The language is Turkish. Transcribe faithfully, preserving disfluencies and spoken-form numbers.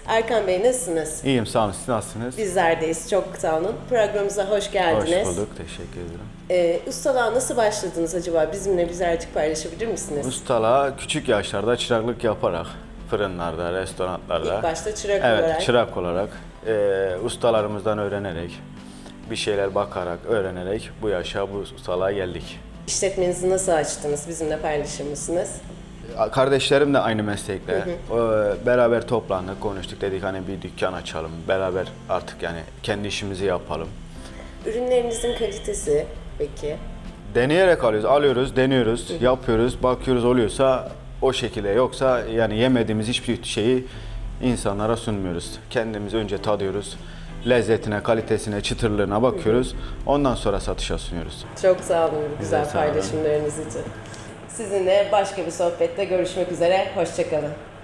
Erkan Bey nasılsınız? İyiyim, sağ olun. Siz nasılsınız? Bizlerdeyiz. Çok sağ olun. Programımıza hoş geldiniz. Hoş bulduk, teşekkür ederim. Ee, ustalığa nasıl başladınız acaba? Bizimle birazcık paylaşabilir misiniz? Ustalığa küçük yaşlarda çıraklık yaparak, fırınlarda, restoranlarda. İlk başta çırak evet, olarak. çırak olarak, e, ustalarımızdan öğrenerek, bir şeyler bakarak, öğrenerek bu yaşa, bu ustalığa geldik. İşletmenizi nasıl açtınız? Bizimle paylaşır mısınız? Kardeşlerim de aynı meslekte. Hı hı. O, beraber toplandık, konuştuk, dedik hani bir dükkan açalım. Beraber artık yani kendi işimizi yapalım. Ürünlerinizin kalitesi peki? Deneyerek alıyoruz, alıyoruz, deniyoruz, hı hı. yapıyoruz, bakıyoruz oluyorsa o şekilde, yoksa yani yemediğimiz hiçbir şeyi insanlara sunmuyoruz. Kendimiz önce tadıyoruz, lezzetine, kalitesine, çıtırlığına bakıyoruz, hı hı. ondan sonra satışa sunuyoruz. Çok sağ olun güzel paylaşımlarınız için. Sizinle başka bir sohbette görüşmek üzere, hoşça kalın.